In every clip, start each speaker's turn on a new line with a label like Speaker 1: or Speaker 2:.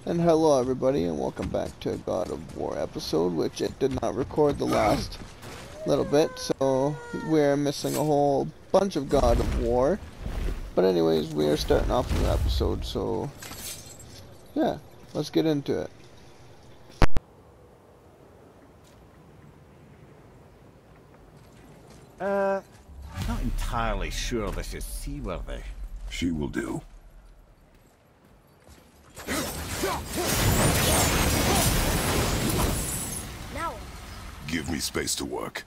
Speaker 1: And hello everybody, and welcome back to a God of War episode, which it did not record the last little bit, so we're missing a whole bunch of God of War. But anyways, we are starting off a new episode, so yeah, let's get into it.
Speaker 2: Not entirely sure this is seaworthy.
Speaker 3: She will do.
Speaker 4: Now,
Speaker 3: Give me space to work.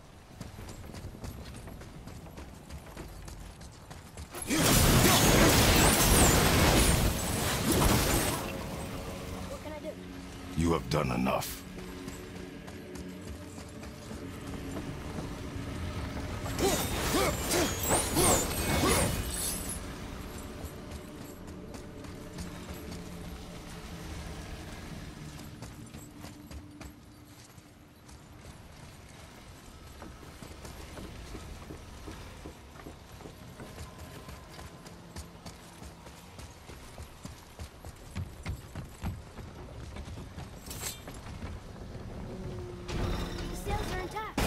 Speaker 4: what can I do?
Speaker 3: You have done enough.
Speaker 4: The sails are intact.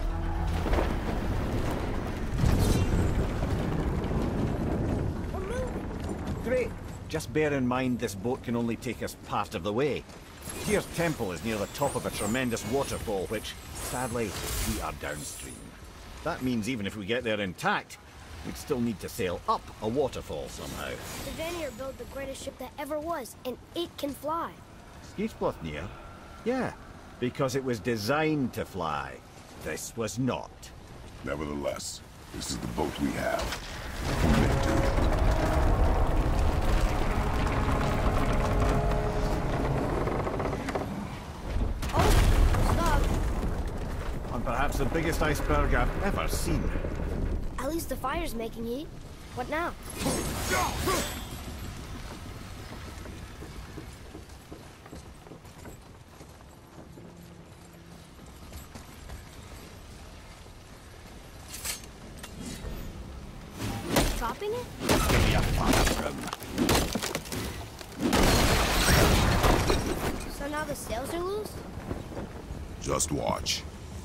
Speaker 4: We're moving.
Speaker 2: Great. Just bear in mind this boat can only take us part of the way. Tyr's temple is near the top of a tremendous waterfall, which, sadly, we are downstream. That means even if we get there intact, we'd still need to sail up a waterfall somehow.
Speaker 4: The Vanir built the greatest ship that ever was, and it can fly.
Speaker 2: Skidbladnir? Yeah, because it was designed to fly. This was not.
Speaker 3: Nevertheless, this is the boat we have. Commit to it.
Speaker 4: Oh, stop.
Speaker 2: And perhaps the biggest iceberg I've ever seen.
Speaker 4: At least the fire's making heat. What now? Dropping it?
Speaker 2: Give me a bathroom.
Speaker 4: So now the sails are loose?
Speaker 3: Just watch.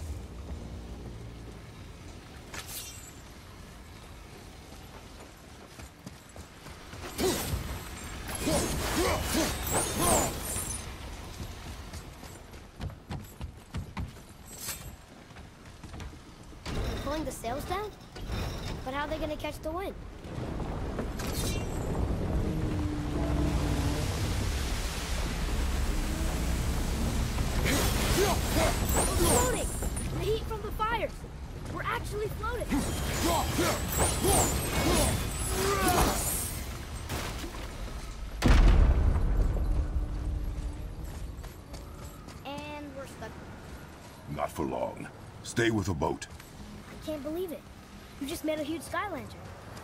Speaker 4: Pulling the sails down? But how are they gonna catch the wind? Floating! The heat from the fires! We're actually floating! And we're stuck.
Speaker 3: Not for long. Stay with the boat.
Speaker 4: I can't believe it. You just made a huge sky lantern.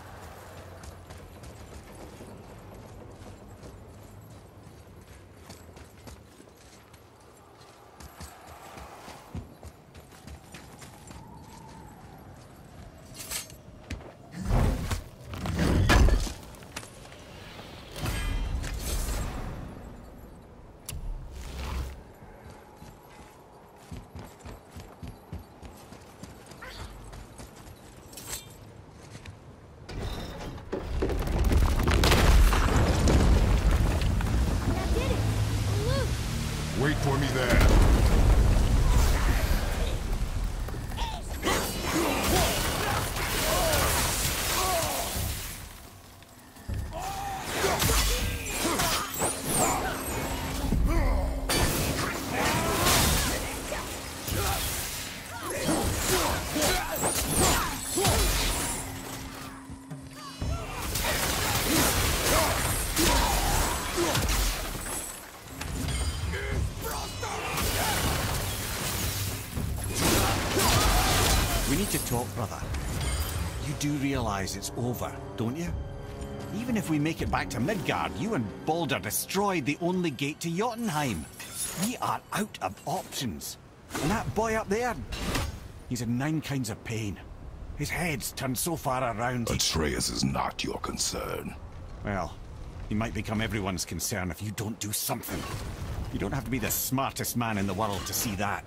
Speaker 4: That did it! We're loose!
Speaker 3: Wait for me there.
Speaker 2: We need to talk, brother. You do realize it's over, don't you? Even if we make it back to Midgard, you and Baldur destroyed the only gate to Jotunheim. We are out of options. And that boy up there, he's in 9 kinds of pain. His head's turned so far around.
Speaker 3: Atreus is not your concern.
Speaker 2: Well, He might become everyone's concern if you don't do something. You don't have to be the smartest man in the world to see that.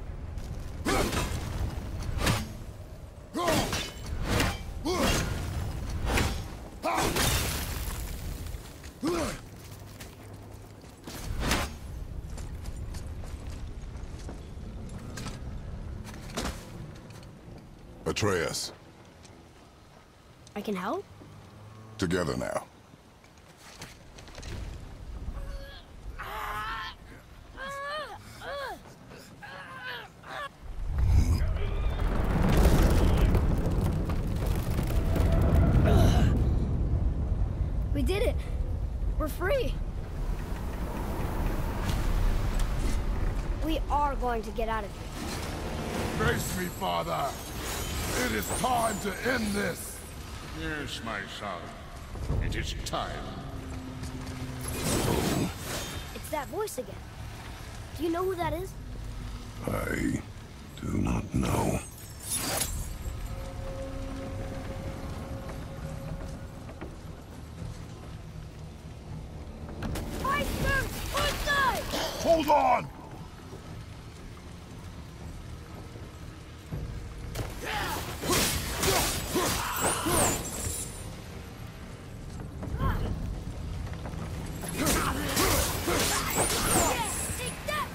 Speaker 3: Atreus,
Speaker 4: I can help?
Speaker 3: together now.
Speaker 4: We did it. We're free. We are going to get out of here.
Speaker 3: Grace me, Father. It is time to end this.
Speaker 5: Yes, my son. It is time.
Speaker 4: It's that voice again. Do you know who that is?
Speaker 3: I do not know.
Speaker 4: Iceberg! One side!
Speaker 3: Hold on!
Speaker 4: Take that!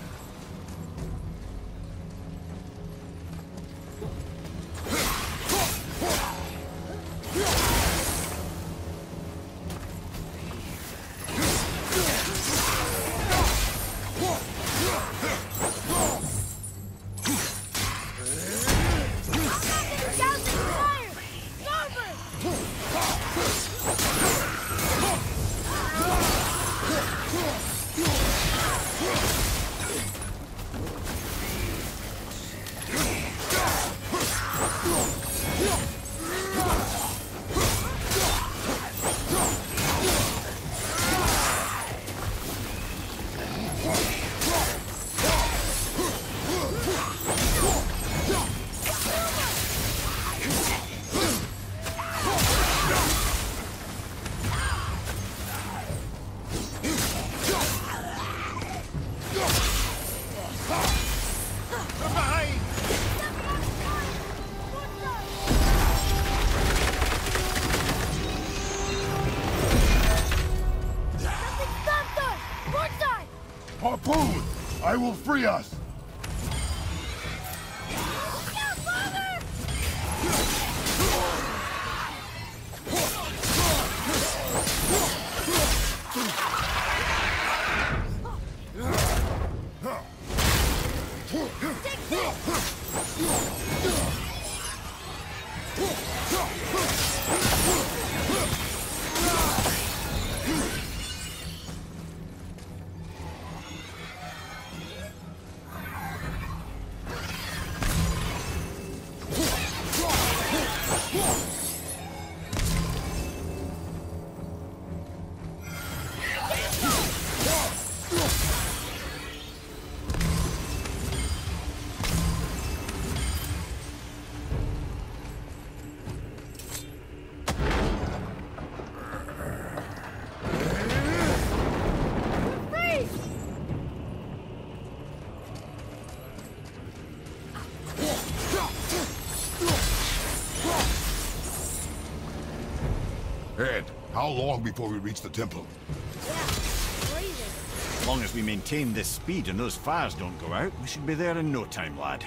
Speaker 3: Harpoon! I will free us! Ed, how long before we reach the temple?
Speaker 4: Yeah, freezing.
Speaker 2: As long as we maintain this speed and those fires don't go out, we should be there in no time, lad.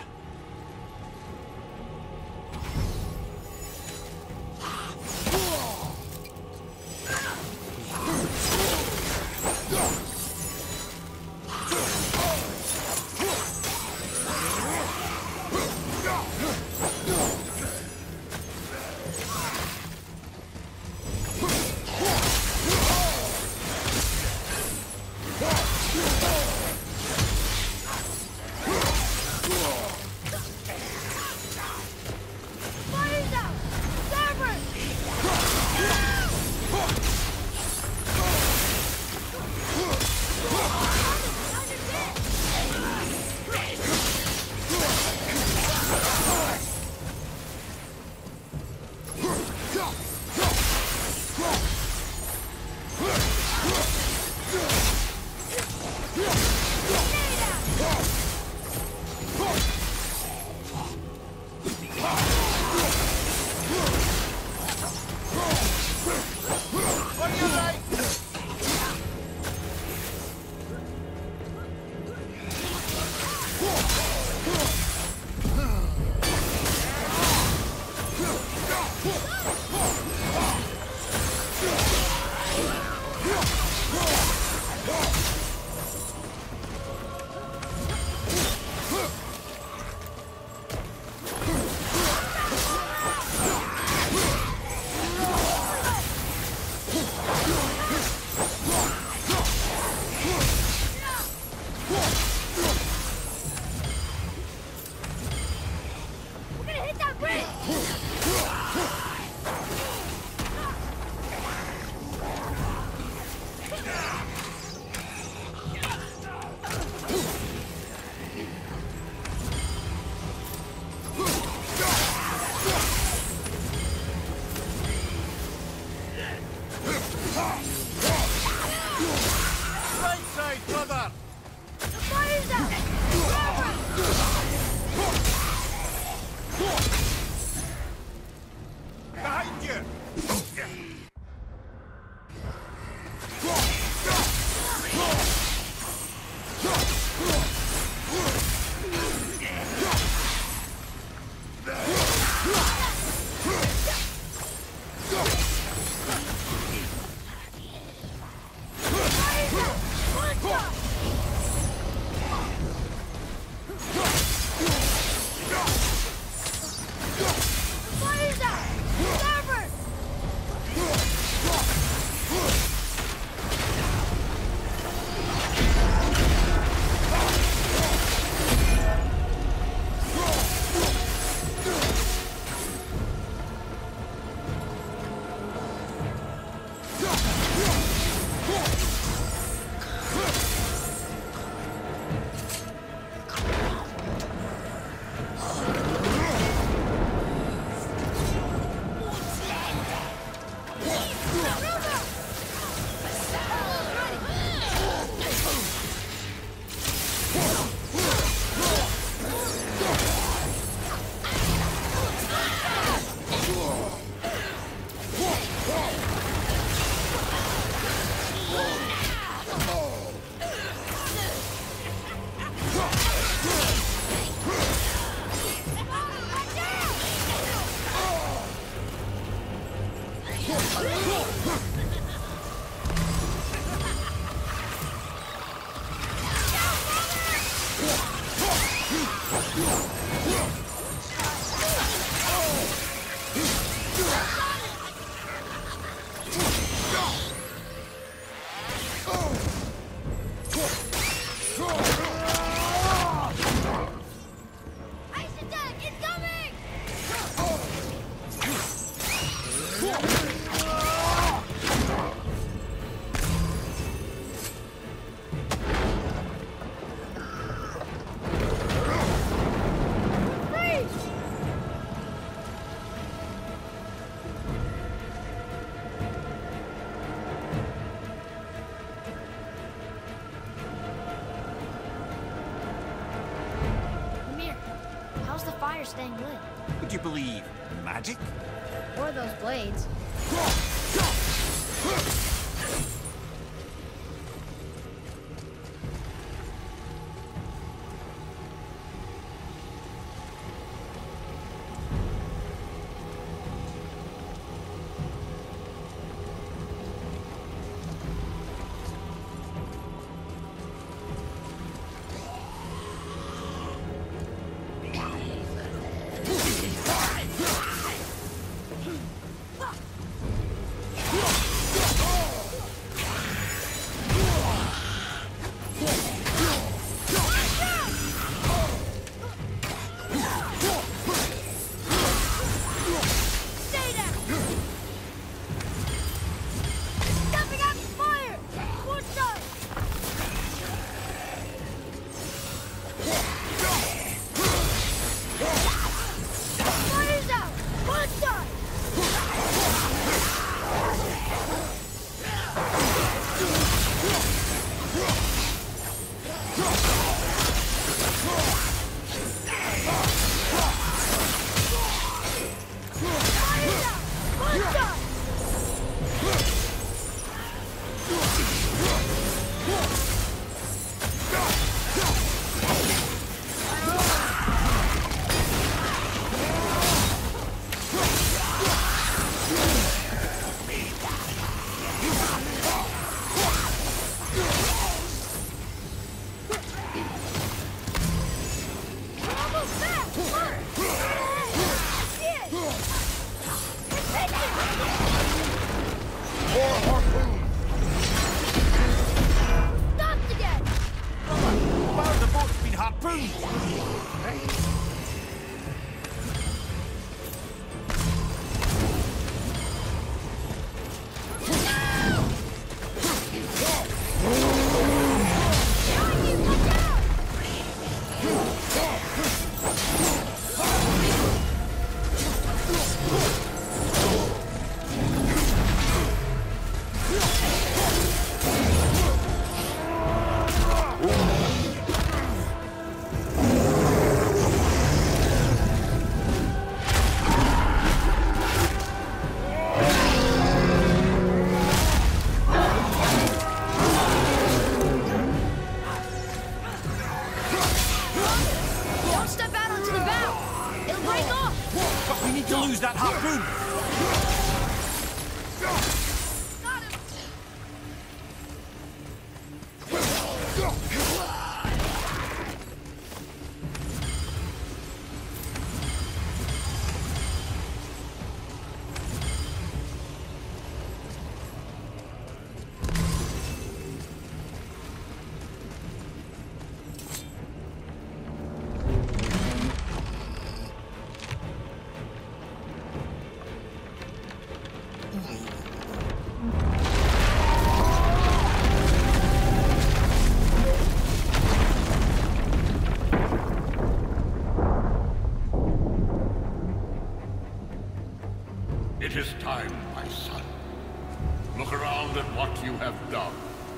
Speaker 4: fire staying lit.
Speaker 2: Would you believe magic?
Speaker 4: Or those blades.
Speaker 5: It is time, my son. Look around at what you have done.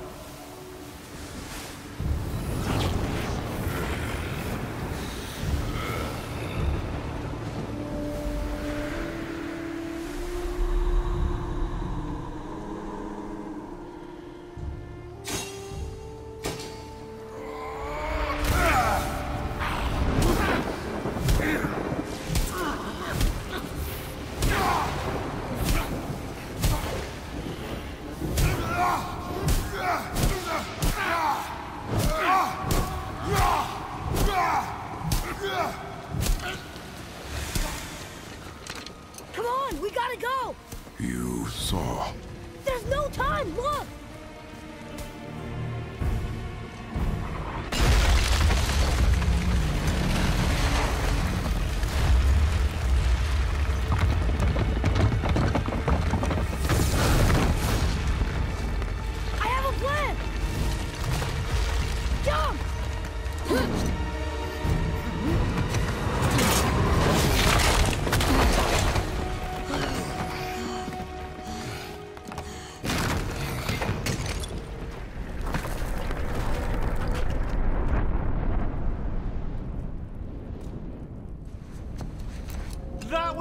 Speaker 4: Come on, we gotta go!
Speaker 3: You saw.
Speaker 4: There's no time, look! I have a plan! Jump!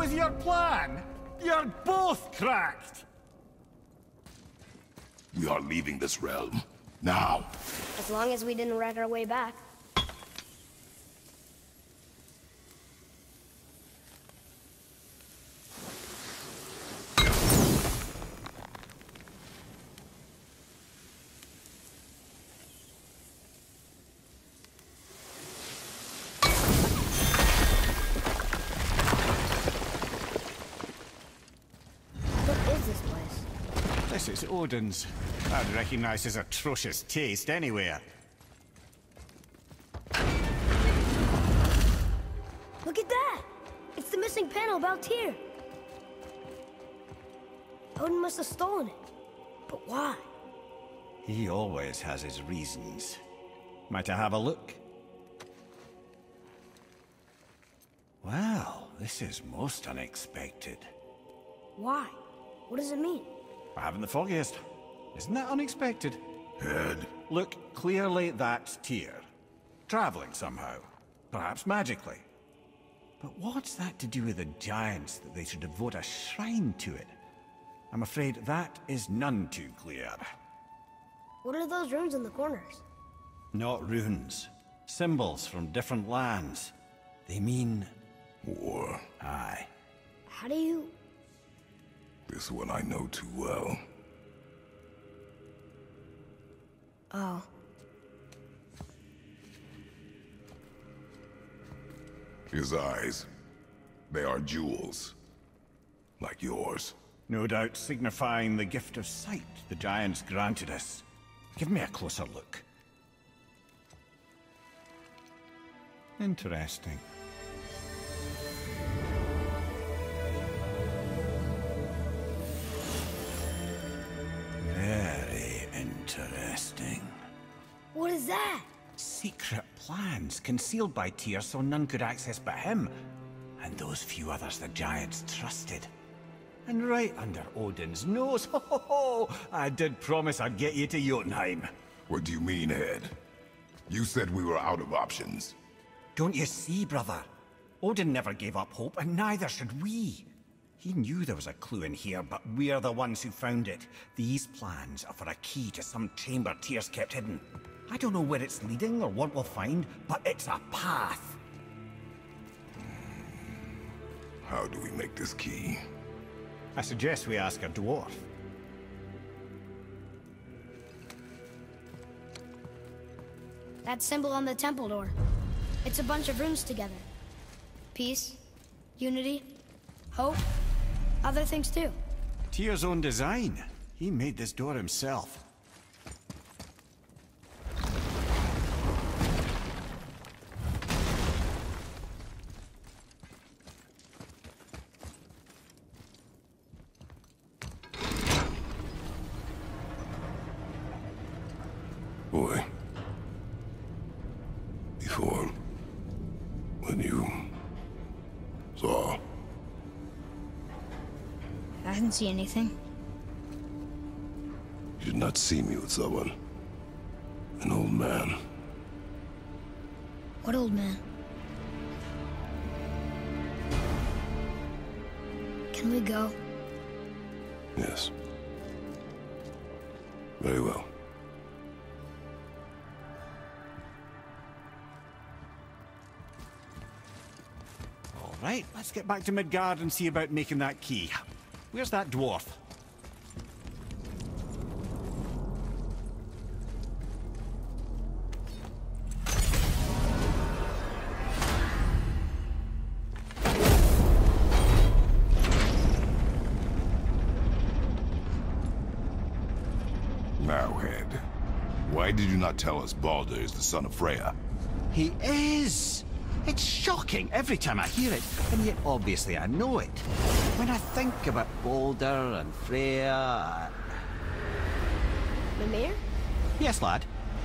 Speaker 2: with your plan? You're both cracked!
Speaker 3: We are leaving this realm. Now.
Speaker 4: As long as we didn't wreck our way back.
Speaker 2: This is Odin's. I'd recognize his atrocious taste anywhere.
Speaker 4: Look at that! It's the missing panel about Tyr. Odin must have stolen it. But why?
Speaker 2: He always has his reasons. Might I have a look? Well, this is most unexpected.
Speaker 4: Why? What does it mean?
Speaker 2: I haven't the foggiest. Isn't that unexpected?
Speaker 3: Head.
Speaker 2: Look, clearly that's Tyr. Traveling somehow. Perhaps magically. But what's that to do with the giants that they should devote a shrine to it? I'm afraid that is none too clear.
Speaker 4: What are those runes in the corners?
Speaker 2: Not runes. Symbols from different lands. They mean...
Speaker 3: War.
Speaker 2: Aye.
Speaker 4: How do you...
Speaker 3: This one I know too well.
Speaker 4: Oh.
Speaker 3: His eyes. They are jewels. Like yours.
Speaker 2: No doubt signifying the gift of sight the giants granted us. Give me a closer look. Interesting. Very interesting.
Speaker 4: What is that?
Speaker 2: Secret plans concealed by Tyr so none could access but him. And those few others the giants trusted. And right under Odin's nose, ho ho ho! I did promise I'd get you to Jotunheim.
Speaker 3: What do you mean, Head? You said we were out of options.
Speaker 2: Don't you see, brother? Odin never gave up hope, and neither should we. He knew there was a clue in here, but we're the ones who found it. These plans are for a key to some chamber Tyr's kept hidden. I don't know where it's leading or what we'll find, but it's a path.
Speaker 3: How do we make this key?
Speaker 2: I suggest we ask a dwarf.
Speaker 4: That symbol on the temple door. It's a bunch of runes together. Peace, unity, hope, other things too.
Speaker 2: Tyr's own design. He made this door himself.
Speaker 3: Boy. Before... when you... saw...
Speaker 4: I didn't see anything.
Speaker 3: You did not see me with someone. An old man.
Speaker 4: What old man? Can we go?
Speaker 3: Yes. Very well.
Speaker 2: All right, let's get back to Midgard and see about making that key. Where's that dwarf?
Speaker 3: Now, Head. Why did you not tell us Baldur is the son of Freya?
Speaker 2: He is! It's shocking every time I hear it, and yet obviously I know it. When I think about Baldur and Freya...
Speaker 4: Mimir?
Speaker 2: Yes, lad.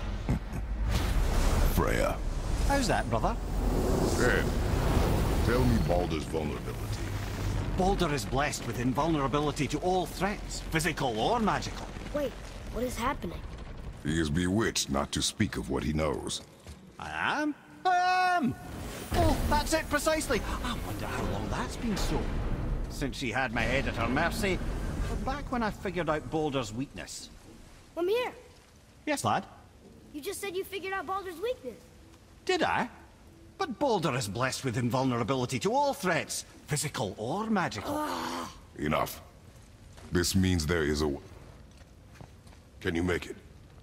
Speaker 3: Freya.
Speaker 2: How's that, brother?
Speaker 3: Head. Tell me Baldur's vulnerability.
Speaker 2: Baldur is blessed with invulnerability to all threats, physical or magical.
Speaker 4: Wait, what is happening?
Speaker 3: He is bewitched not to speak of what he knows.
Speaker 2: I am? I am! Oh, that's it precisely. I wonder how long that's been so. since she had my head at her mercy, but back when I figured out Boulder's weakness.
Speaker 4: Come here.
Speaker 2: Yes, lad?
Speaker 4: You just said you figured out Baldur's weakness.
Speaker 2: Did I? But Boulder is blessed with invulnerability to all threats, physical or magical.
Speaker 3: Enough. This means there is a... Can you make it?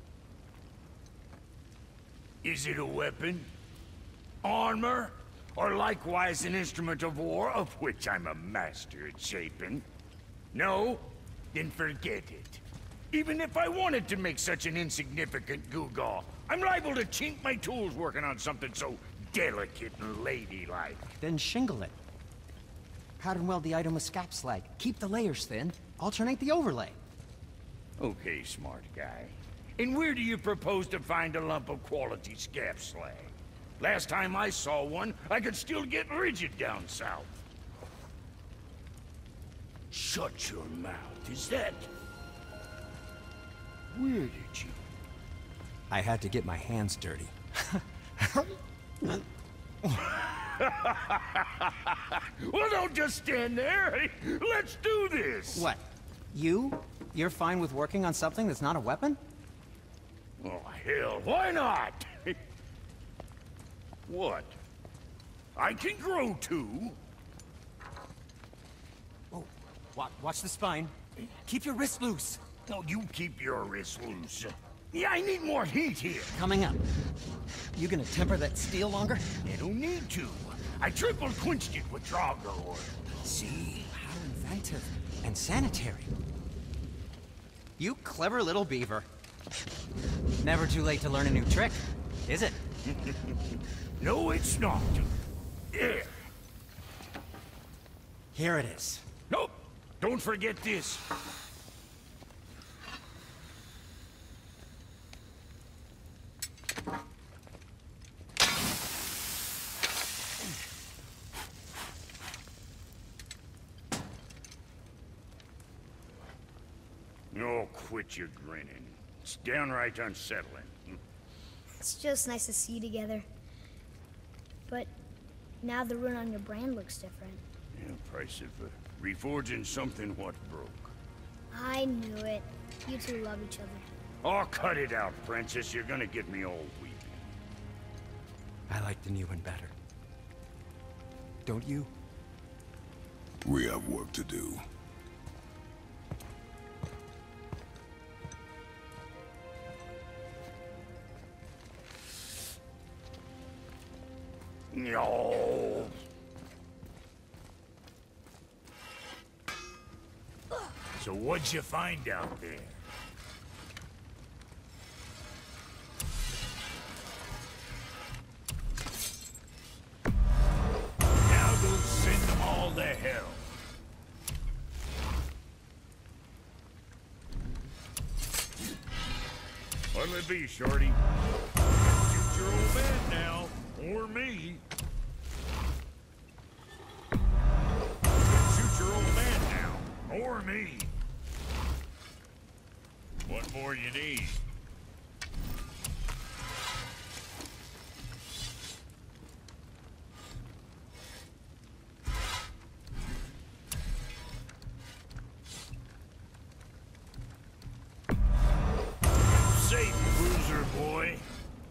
Speaker 6: Is it a weapon? Armor? Or likewise an instrument of war, of which I'm a master at shaping? No? Then forget it. Even if I wanted to make such an insignificant gewgaw, I'm liable to chink my tools working on something so delicate and ladylike.
Speaker 7: Then shingle it. Pattern weld the item with scap slag. Keep the layers thin. Alternate the overlay.
Speaker 6: Okay, smart guy. And where do you propose to find a lump of quality scap slag? Last time I saw one, I could still get rigid down south. Shut your mouth, is that... Where did you...
Speaker 7: I had to get my hands dirty.
Speaker 6: Well, don't just stand there. Let's do this.
Speaker 7: What? You're fine with working on something that's not a weapon?
Speaker 6: Oh, hell, why not? What? I can grow too.
Speaker 7: Oh, watch the spine. Keep your wrist loose.
Speaker 6: No, you keep your wrist loose. Yeah, I need more heat here.
Speaker 7: Coming up. You gonna temper that steel longer?
Speaker 6: You don't need to. I triple quenched it with Draugr.
Speaker 7: See? How inventive. And sanitary. You clever little beaver. Never too late to learn a new trick, is it?
Speaker 6: No, it's not. There.
Speaker 7: Here it is.
Speaker 6: Nope. Don't forget this. Oh, quit your grinning. It's downright unsettling.
Speaker 4: It's just nice to see you together. But now the rune on your brand looks different.
Speaker 6: Yeah, price of reforging something what broke.
Speaker 4: I knew it. You two love each other.
Speaker 6: Oh, cut it out, Princess. You're gonna get me all weepy.
Speaker 7: I like the new one better. Don't you?
Speaker 3: We have work to do.
Speaker 6: No. So what'd you find out there? Now go send them all to hell. What'll it be, Shorty? Shoot your old man now, or me. Shoot your old man now, or me. What more you need? Safe, bruiser boy.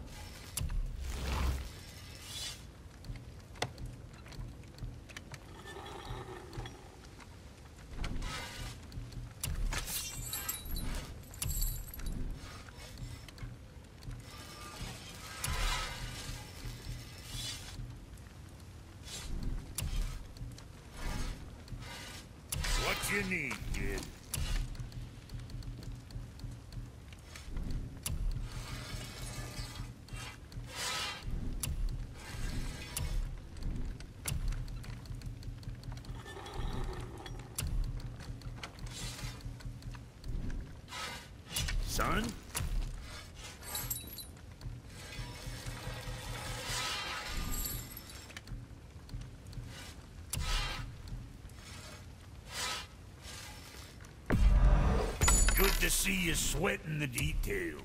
Speaker 6: What you need, kid? Son? Good to see you sweating the details.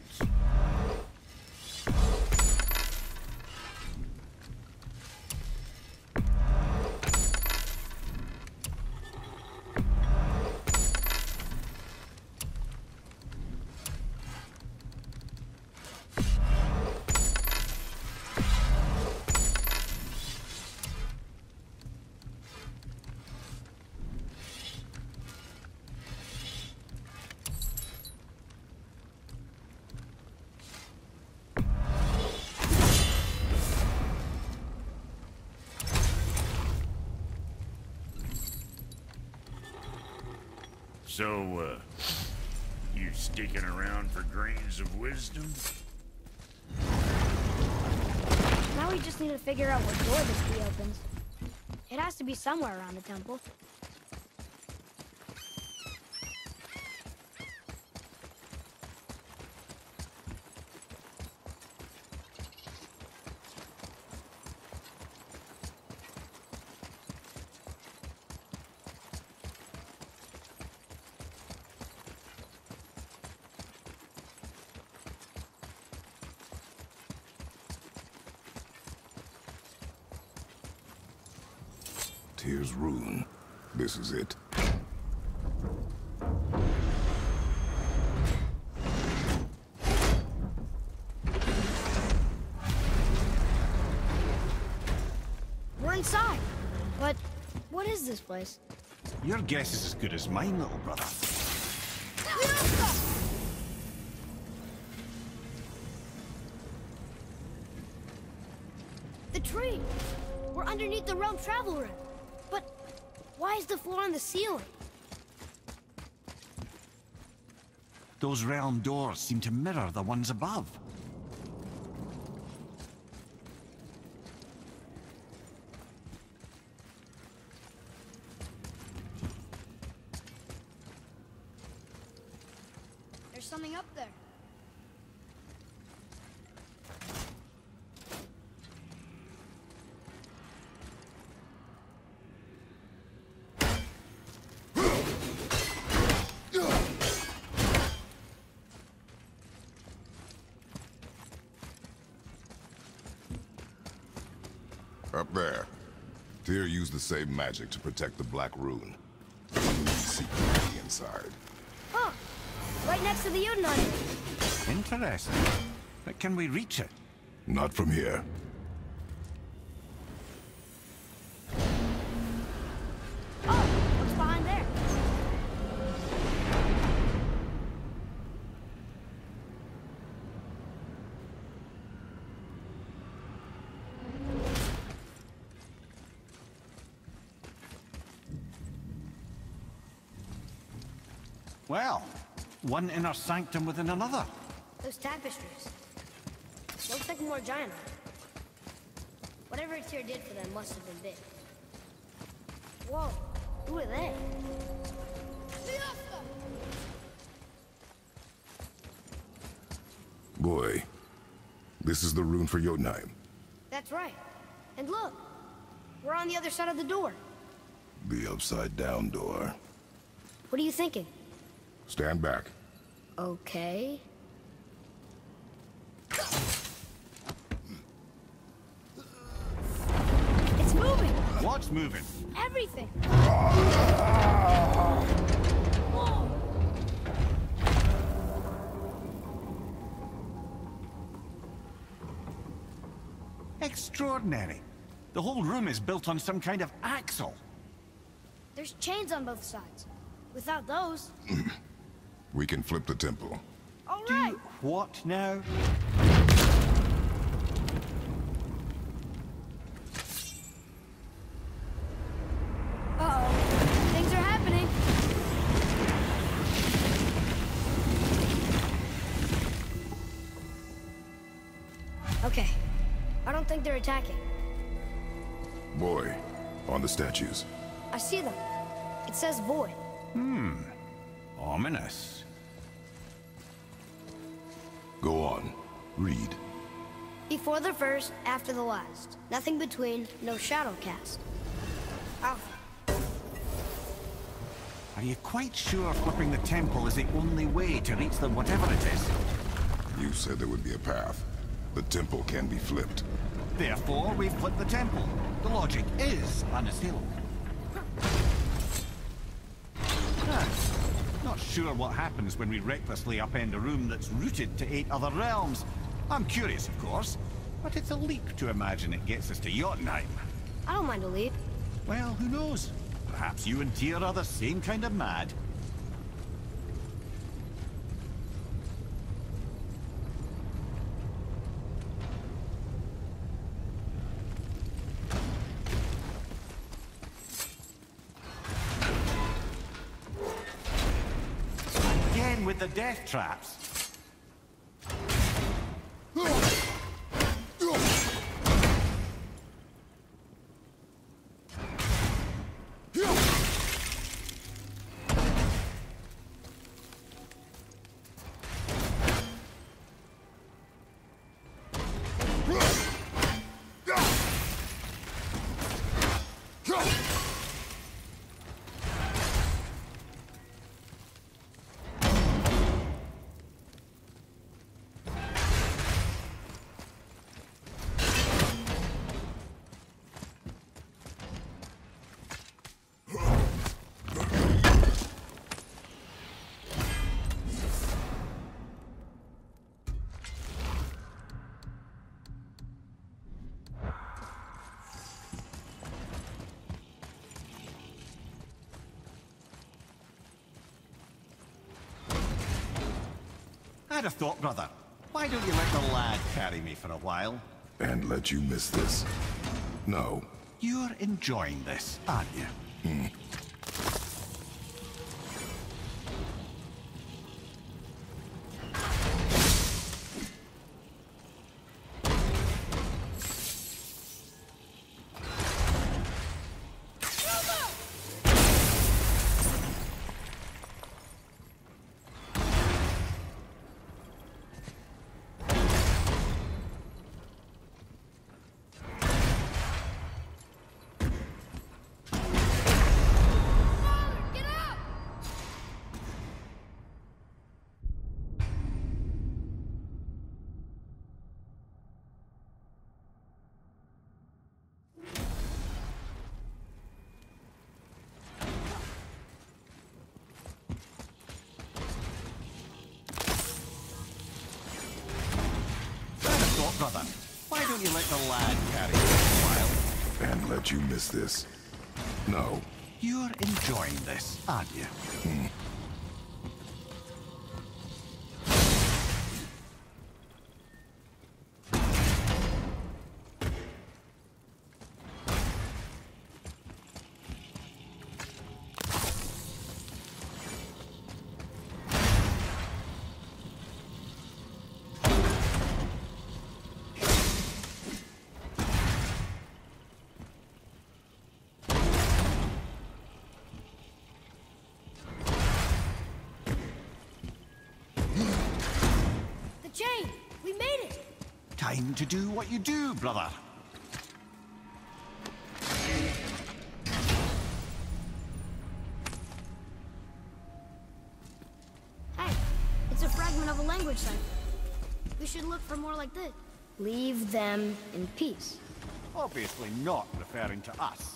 Speaker 6: So, you sticking around for grains of wisdom?
Speaker 4: Now we just need to figure out what door this key opens. It has to be somewhere around the temple.
Speaker 3: Tyr's Rune. This is it.
Speaker 4: We're inside. But what is this place?
Speaker 2: Your guess is as good as mine, little brother.
Speaker 4: The tree! We're underneath the realm travel room. But why is the floor on the ceiling?
Speaker 2: Those realm doors seem to mirror the ones above.
Speaker 4: There's something up there.
Speaker 3: Up there. Tyr used the same magic to protect the Black Rune. Secretly inside.
Speaker 4: Oh, right next to the Jotunheim.
Speaker 2: Interesting. But can we reach it?
Speaker 3: Not from here.
Speaker 4: Oh, what's behind there?
Speaker 2: Well, one inner sanctum within another.
Speaker 4: Those tapestries. Looks like more giant art. Whatever Tyr did for them must have been big. Whoa, who are they?
Speaker 3: Boy, this is the rune for Jotunheim.
Speaker 4: That's right. And look, we're on the other side of the door.
Speaker 3: The upside-down door.
Speaker 4: What are you thinking?
Speaker 3: Stand back.
Speaker 4: Okay. It's moving!
Speaker 2: What's moving?
Speaker 4: Everything! Whoa!
Speaker 2: Extraordinary. The whole room is built on some kind of axle.
Speaker 4: There's chains on both sides. Without those...
Speaker 3: We can flip the temple.
Speaker 4: All right!
Speaker 2: What now?
Speaker 4: Uh-oh. Things are happening. Okay. I don't think they're attacking.
Speaker 3: Boy, on the statues.
Speaker 4: I see them. It says void.
Speaker 2: Ominous.
Speaker 3: Go on. Read.
Speaker 4: Before the first, after the last. Nothing between, no shadow cast. Alpha.
Speaker 2: Are you quite sure flipping the temple is the only way to reach them, whatever it is?
Speaker 3: You said there would be a path. The temple can be flipped.
Speaker 2: Therefore, we flip the temple. The logic is unassailable. Not sure what happens when we recklessly upend a room that's rooted to 8 other realms. I'm curious, of course, but it's a leap to imagine it gets us to Jotunheim.
Speaker 4: I don't mind a leap.
Speaker 2: Well, who knows? Perhaps you and Tyr are the same kind of mad. the death traps. I'd have thought, brother. Why don't you let the lad carry me for a while?
Speaker 3: And let you miss this? No.
Speaker 2: You're enjoying this, aren't you? Brother, why don't you let the lad carry you for a while?
Speaker 3: And let you miss this? No.
Speaker 2: You're enjoying this, aren't you?
Speaker 4: Jane, we made it!
Speaker 2: Time to do what you do, brother.
Speaker 4: Hey, it's a fragment of a language cipher. We should look for more like this. Leave them in peace.
Speaker 2: Obviously not referring to us.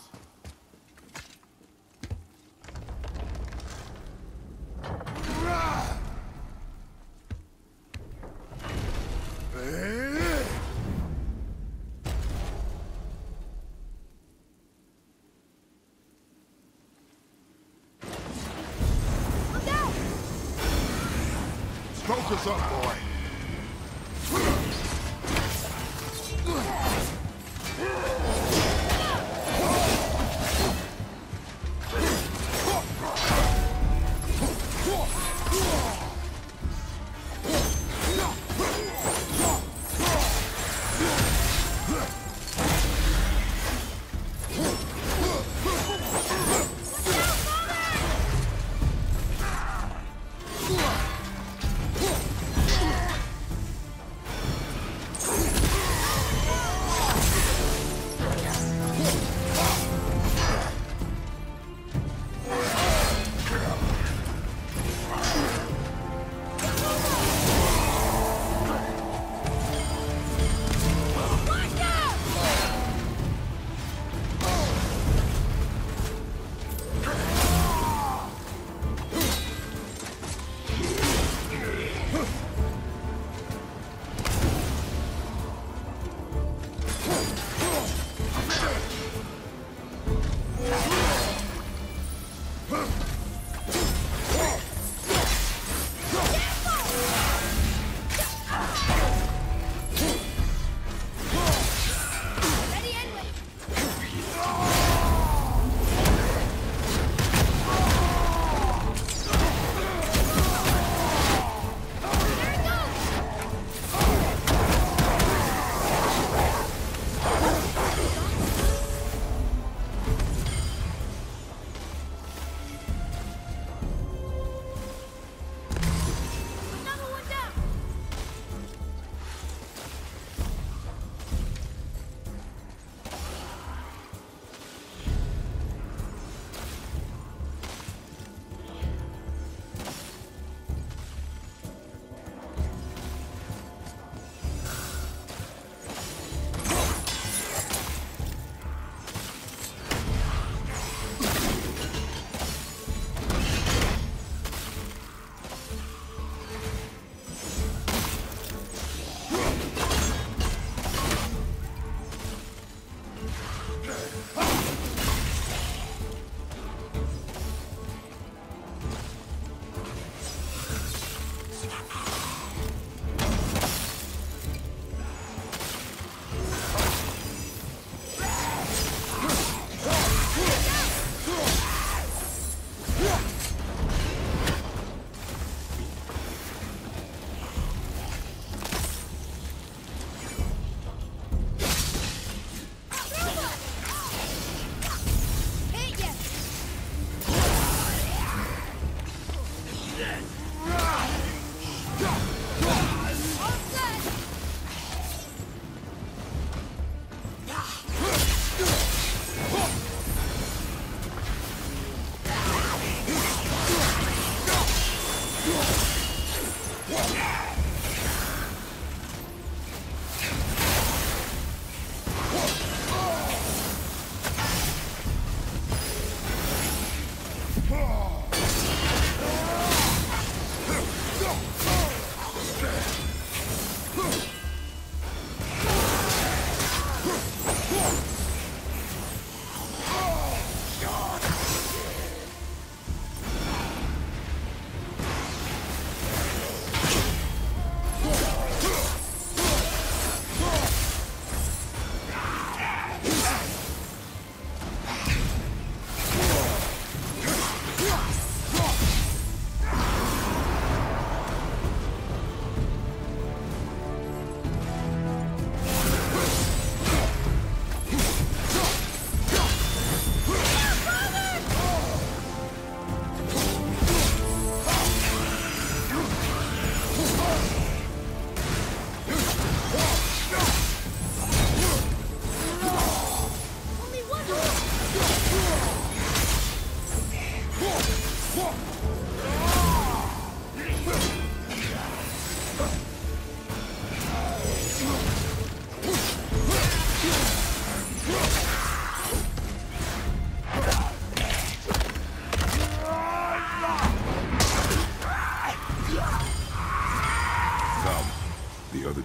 Speaker 3: Stroke us up, boy.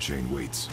Speaker 3: chain waits.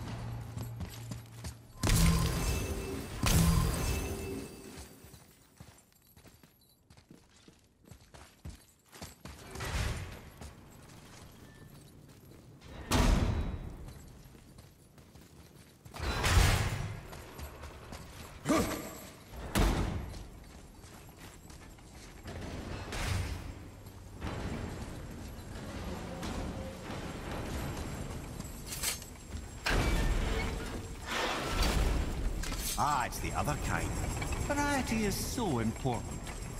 Speaker 2: Ah, it's the other kind. Variety is so important.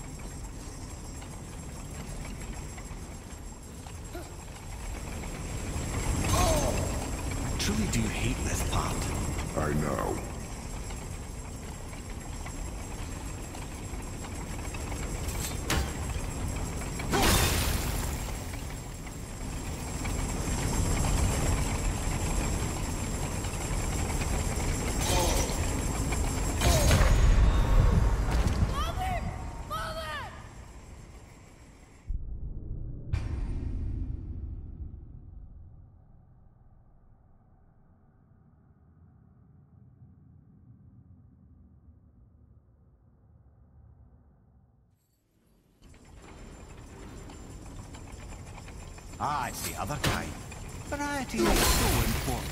Speaker 2: I truly do hate this part.
Speaker 3: I know.
Speaker 2: Ah, it's the other kind. Variety is so important.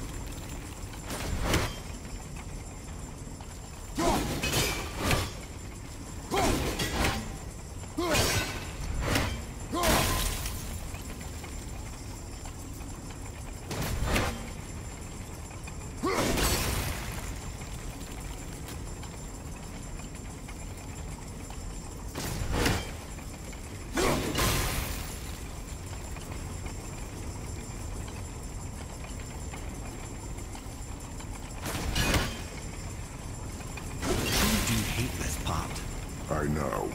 Speaker 3: I know.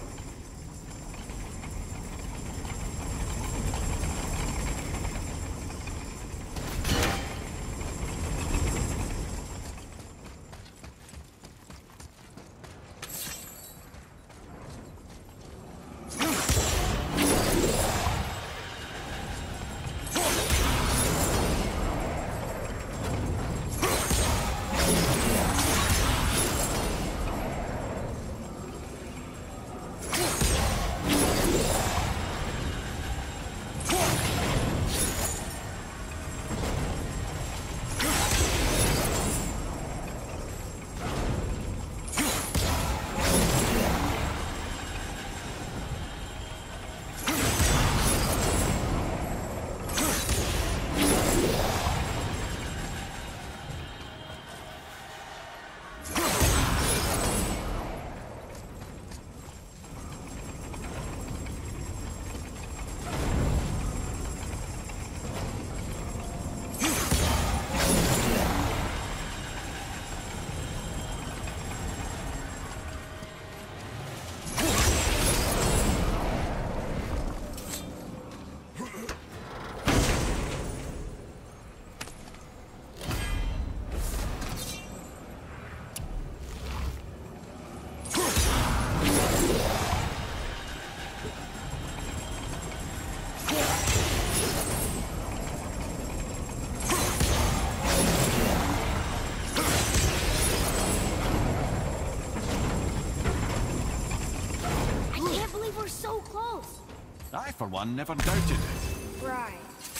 Speaker 2: I, for one, never doubted it.
Speaker 4: Right.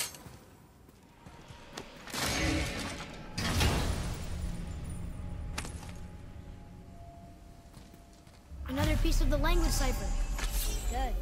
Speaker 4: Another piece of the language cipher. Good.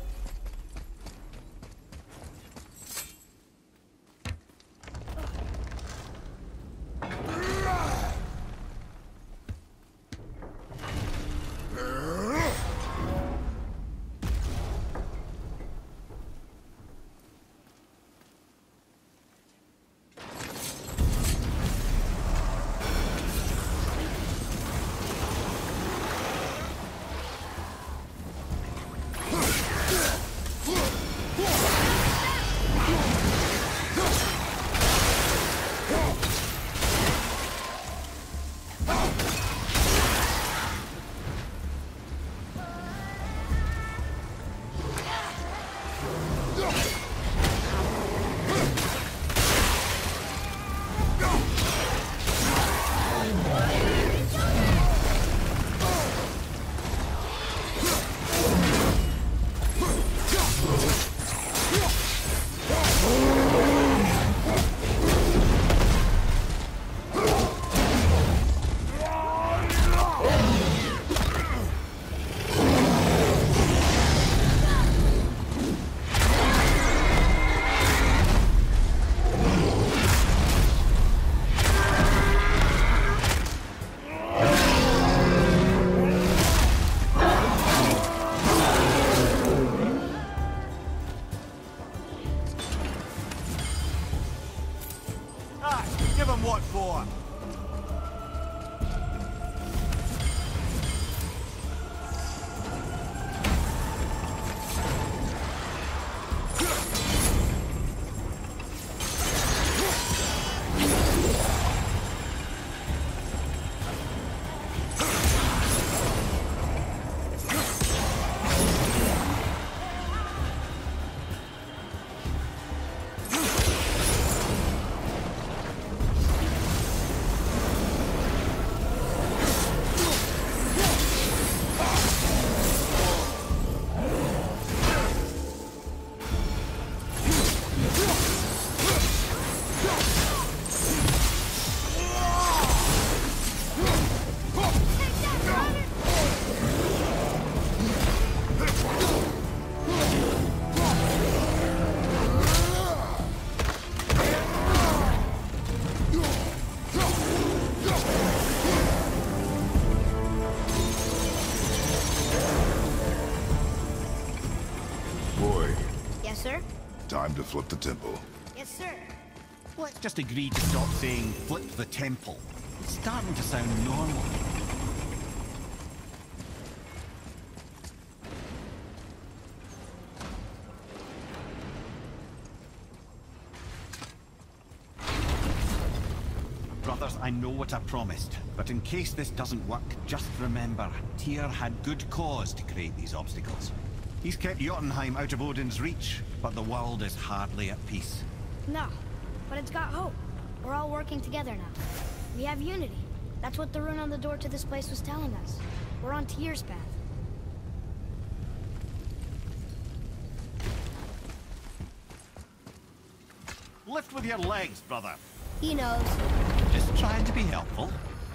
Speaker 3: time to flip the temple.
Speaker 4: Yes, sir.
Speaker 2: Let's just agree to stop saying flip the temple. It's starting to sound normal. Brothers, I know what I promised, but in case this doesn't work, just remember, Tyr had good cause to create these obstacles. He's kept Jotunheim out of Odin's reach, but the world is hardly at peace.
Speaker 4: No, but it's got hope. We're all working together now. We have unity. That's what the rune on the door to this place was telling us. We're on Tyr's path.
Speaker 2: Lift with your legs, brother.
Speaker 4: He knows.
Speaker 2: Just trying to be helpful.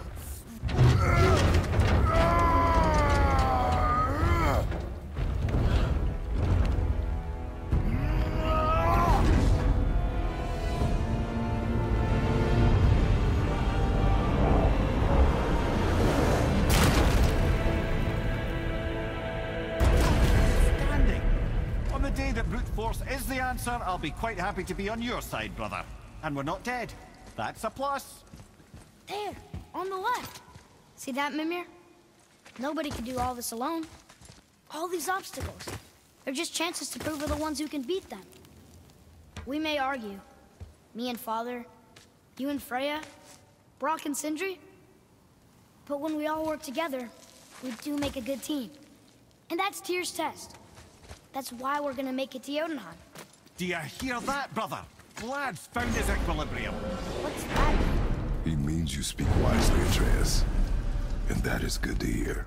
Speaker 2: Standing. On the day that brute force is the answer, I'll be quite happy to be on your side, brother. And we're not dead. That's a plus.
Speaker 4: There, on the left. See that, Mimir? Nobody can do all this alone. All these obstacles. They're just chances to prove we're the ones who can beat them. We may argue. Me and Father, you and Freya, Brock and Sindri. But when we all work together, we do make a good team. And that's Tyr's test. That's why we're gonna make it to Jotunheim.
Speaker 2: Do you hear that, brother? Vlad's found his equilibrium.
Speaker 4: What's that?
Speaker 3: He means you speak wisely, Atreus. And that is good to hear.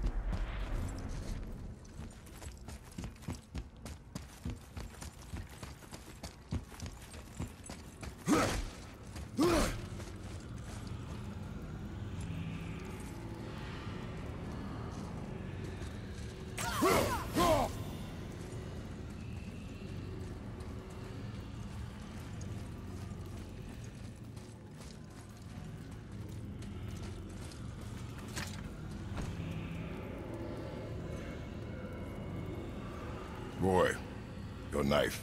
Speaker 3: Boy, your knife.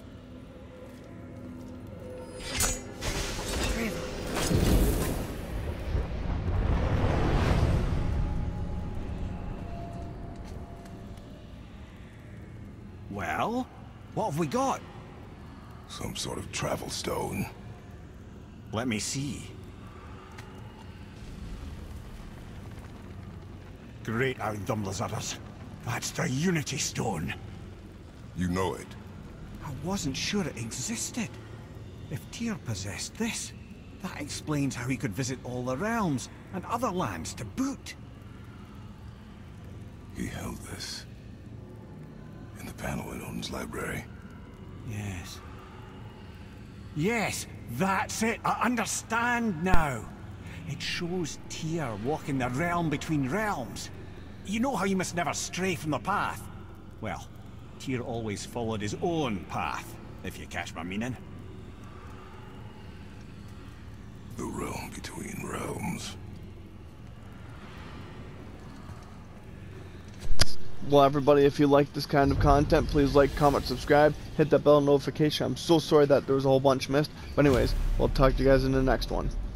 Speaker 2: Well, what have we got?
Speaker 3: Some sort of travel stone.
Speaker 2: Let me see. Great Audumlazaras. That's the Unity Stone.
Speaker 3: You know it.
Speaker 2: I wasn't sure it existed. If Tyr possessed this, that explains how he could visit all the realms and other lands to boot.
Speaker 3: He held this. In the panel in Odin's library.
Speaker 2: Yes. Yes, that's it. I understand now. It shows Tyr walking the realm between realms. You know how you must never stray from the path? Well, Tyr always followed his own path, if you catch my meaning.
Speaker 3: The realm between realms.
Speaker 1: Well, everybody, if you like this kind of content, please like, comment, subscribe, hit that bell notification. I'm so sorry that there was a whole bunch missed. But anyways, we'll talk to you guys in the next one.